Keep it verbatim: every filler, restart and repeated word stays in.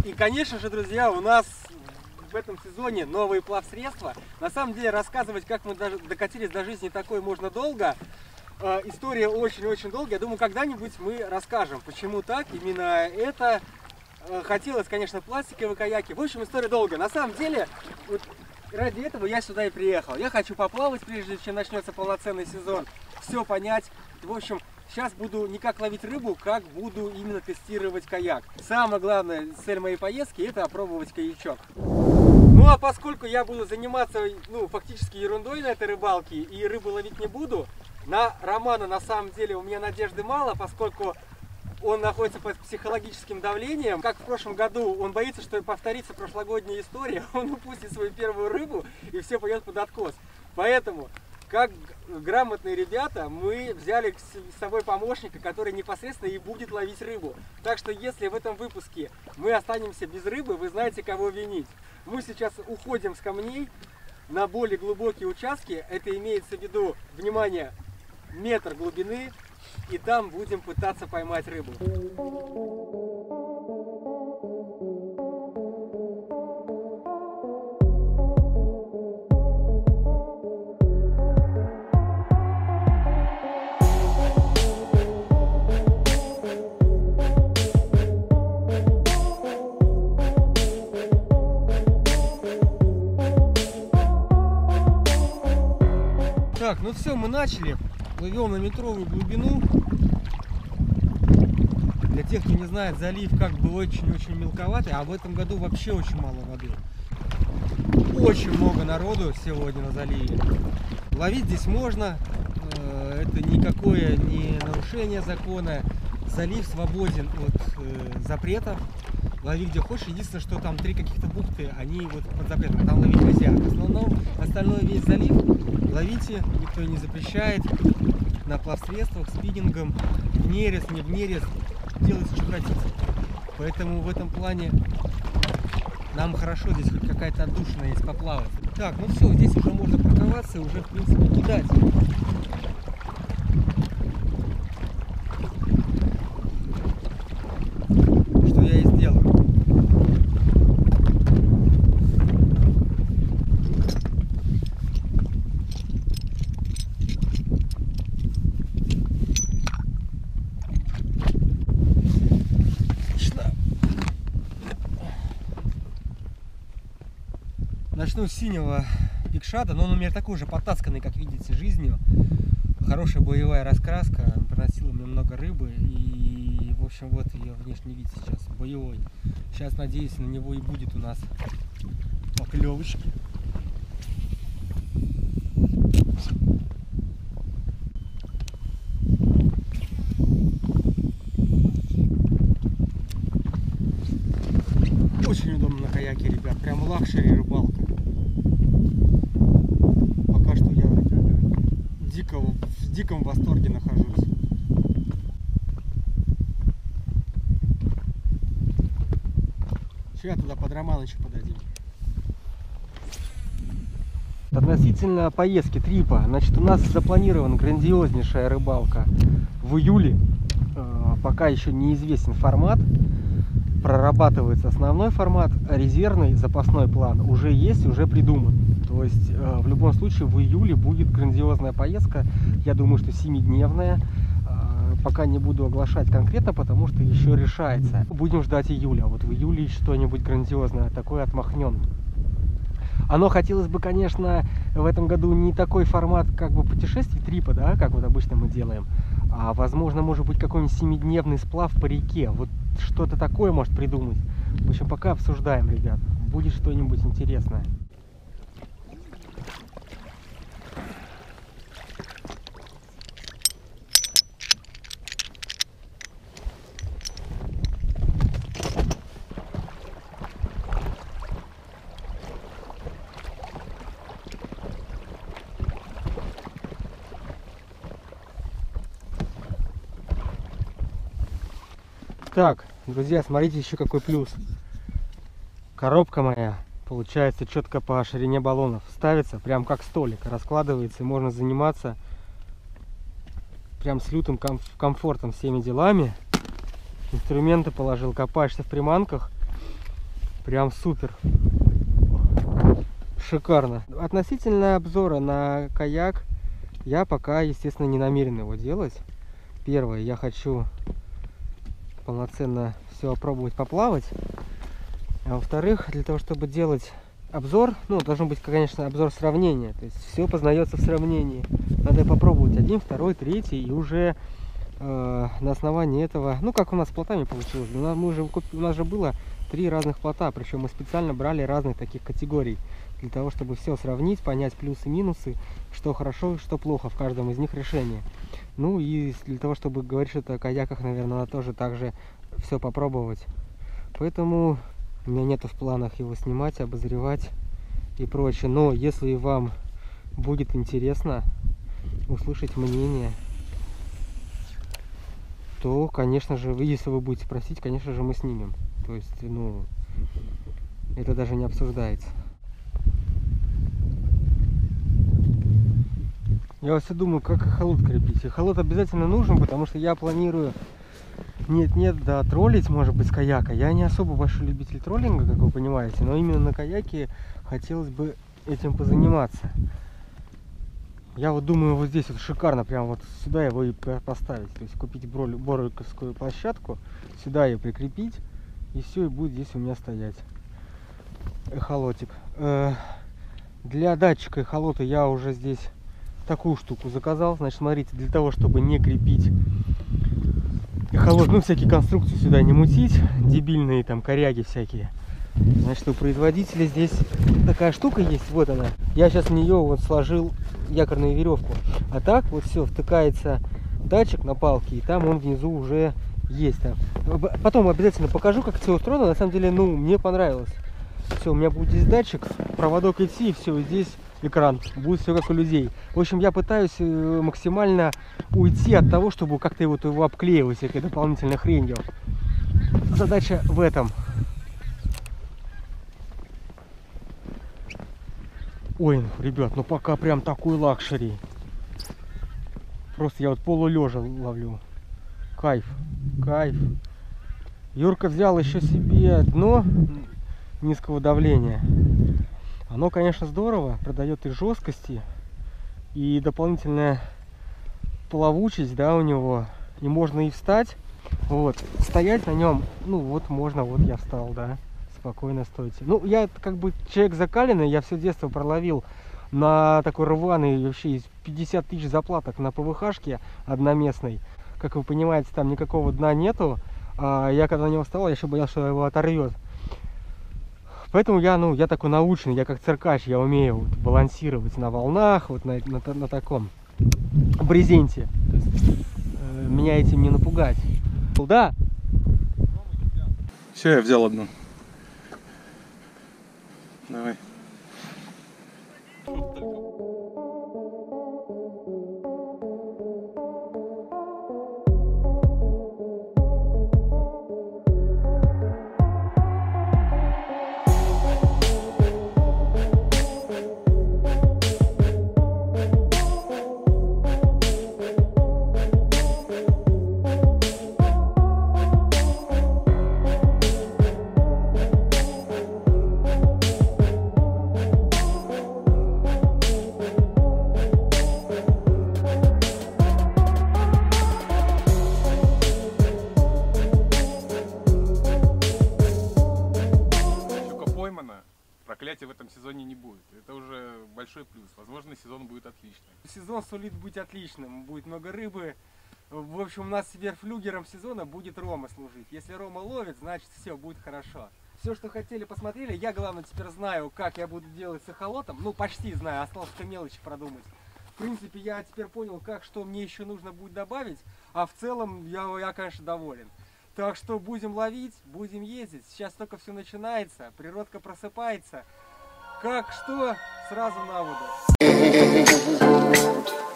И, конечно же, друзья, у нас в этом сезоне новые плавсредства. На самом деле, рассказывать, как мы даже докатились до жизни такой, можно долго. Э, история очень-очень долгая. Я думаю, когда-нибудь мы расскажем, почему так. Именно это э, хотелось, конечно, пластиковые каяки. В общем, история долгая. На самом деле, вот ради этого я сюда и приехал. Я хочу поплавать, прежде чем начнется полноценный сезон. Все понять. В общем, сейчас буду не как ловить рыбу, как буду именно тестировать каяк. Самая главная цель моей поездки — это опробовать каячок. Ну а поскольку я буду заниматься, ну, фактически ерундой на этой рыбалке и рыбу ловить не буду, на Романа на самом деле у меня надежды мало, поскольку он находится под психологическим давлением. Как в прошлом году, он боится, что повторится прошлогодняя история, он упустит свою первую рыбу и все пойдет под откос. Поэтому, как грамотные ребята, мы взяли с собой помощника, который непосредственно и будет ловить рыбу. Так что если в этом выпуске мы останемся без рыбы, вы знаете, кого винить. Мы сейчас уходим с камней на более глубокие участки. Это имеется в виду, внимание, метр глубины. И там будем пытаться поймать рыбу. Так, ну все, мы начали. Плывем на метровую глубину. Для тех, кто не знает, залив как бы очень-очень мелковатый, а в этом году вообще очень мало воды. Очень много народу сегодня на заливе. Ловить здесь можно, это никакое не нарушение закона. Залив свободен от запретов. Лови где хочешь. Единственное, что там три каких-то бухты, они вот под запретом, там ловить нельзя. В основном остальной весь залив ловите, никто не запрещает. На плавсредствах, спиннингом, в нерест, не в нерест, делайте, что хотите. Поэтому в этом плане нам хорошо, здесь хоть какая-то отдушина есть поплавать. Так, ну все, здесь уже можно парковаться и уже, в принципе, кидать. Что я и сделаю. Начну с синего бигшата, но он у меня такой же потасканный, как видите, жизнью. Хорошая боевая раскраска, приносила мне много рыбы, и, в общем, вот ее внешний вид сейчас, боевой. Сейчас, надеюсь, на него и будет у нас поклевочки. Очень удобно на каяке, ребят, прям лакшери рыбалка. Пока что я дикого, в диком восторге нахожусь. Сейчас туда под Романыча подадим. Относительно поездки, трипа, значит, у нас запланирована грандиознейшая рыбалка в июле. Пока еще неизвестен формат. Прорабатывается основной формат, резервный запасной план уже есть, уже придуман. То есть э, в любом случае в июле будет грандиозная поездка. Я думаю, что семидневная. Э, пока не буду оглашать конкретно, потому что еще решается. Будем ждать июля. Вот в июле что-нибудь грандиозное такое отмахнем. Оно хотелось бы, конечно, в этом году не такой формат как бы путешествий, трипа, да, как вот обычно мы делаем, а возможно, может быть, какой-нибудь семидневный сплав по реке. Вот что-то такое может придумать. В общем, пока обсуждаем, ребят. Будет что-нибудь интересное. Так, друзья, смотрите еще какой плюс. Коробка моя получается четко по ширине баллонов. Ставится прям как столик, раскладывается, и можно заниматься прям с лютым комф комфортом всеми делами. Инструменты положил, копаешься в приманках. Прям супер. Шикарно. Относительно обзора на каяк, я пока, естественно, не намерен его делать. Первое, я хочу полноценно все опробовать поплавать. А во-вторых, для того, чтобы делать обзор, ну, должен быть, конечно, обзор сравнения. То есть все познается в сравнении. Надо попробовать один, второй, третий, и уже э, на основании этого, ну, как у нас с плотами получилось. У нас, мы уже, у нас же было три разных плота, причем мы специально брали разных таких категорий, для того, чтобы все сравнить, понять плюсы, минусы, что хорошо, что плохо в каждом из них решение. Ну и для того, чтобы говорить что-то о каяках, наверное, надо тоже так же все попробовать. Поэтому у меня нету в планах его снимать, обозревать и прочее. Но если вам будет интересно услышать мнение, то, конечно же, вы, если вы будете просить, конечно же, мы снимем. То есть, ну, это даже не обсуждается. Я вот все думаю, как эхолот крепить. Эхолот обязательно нужен, потому что я планирую нет-нет, да, троллить, может быть, с каяка. Я не особо большой любитель троллинга, как вы понимаете, но именно на каяке хотелось бы этим позаниматься. Я вот думаю, вот здесь вот шикарно, прям вот сюда его и поставить. То есть купить боровиковскую площадку, сюда ее прикрепить, и все, и будет здесь у меня стоять эхолотик. Для датчика эхолота я уже здесь такую штуку заказал. Значит, смотрите, для того, чтобы не крепить эхолот, ну, всякие конструкции сюда не мутить, дебильные там коряги всякие, значит, у производителя здесь такая штука есть, вот она. Я сейчас в нее вот сложил якорную веревку, а так вот все втыкается датчик на палке, и там он внизу уже есть. Там потом обязательно покажу, как все устроено. На самом деле, ну, мне понравилось. Все, у меня будет здесь датчик, проводок идти, и все, здесь экран, будет все как у людей. В общем, я пытаюсь максимально уйти от того, чтобы как-то вот его обклеивать всякой дополнительной хренью. Задача в этом. Ой, ребят, ну пока прям такой лакшери. Просто я вот полулежа ловлю. Кайф, кайф. Юрка взял еще себе дно низкого давления. Оно, конечно, здорово, продает и жесткости, и дополнительная плавучесть, да, у него. И можно и встать, вот, стоять на нем, ну, вот можно, вот я встал, да, спокойно стойте. Ну, я как бы человек закаленный, я все детство проловил на такой рваный, вообще из пятьдесят тысяч заплаток на ПВХшке одноместной. Как вы понимаете, там никакого дна нету, а я когда на него встал, я еще боялся, что его оторвет. Поэтому я, ну, я такой научный, я как циркач, я умею вот балансировать на волнах, вот на, на, на таком брезенте. То есть, э, меня этим не напугать. Да. Все, я взял одну. Давай. Проклятия в этом сезоне не будет. Это уже большой плюс. Возможно, сезон будет отличный. Сезон сулит быть отличным. Будет много рыбы. В общем, у нас сверхфлюгером сезона будет Рома служить. Если Рома ловит, значит все будет хорошо. Все, что хотели, посмотрели. Я, главное, теперь знаю, как я буду делать с эхолотом. Ну, почти знаю. Осталось только мелочи продумать. В принципе, я теперь понял, как, что мне еще нужно будет добавить. А в целом, я, я конечно, доволен. Так что будем ловить, будем ездить. Сейчас только все начинается, природка просыпается. Как что, сразу на воду.